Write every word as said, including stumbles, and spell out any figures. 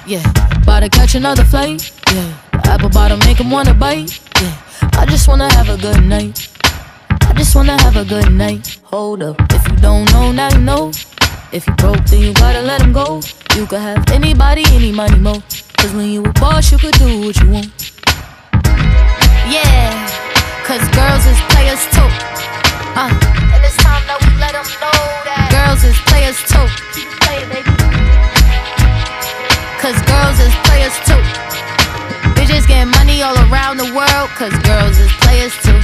yeah. About to catch another flight, yeah. The apple bottom make him wanna bite, yeah. I just wanna have a good night. I just wanna have a good night. Hold up, if you don't know, now you know. If you broke, then you gotta let him go. You could have anybody, any money, mo. Cause when you a boss, you could do what you want. Yeah, cause girls is players too.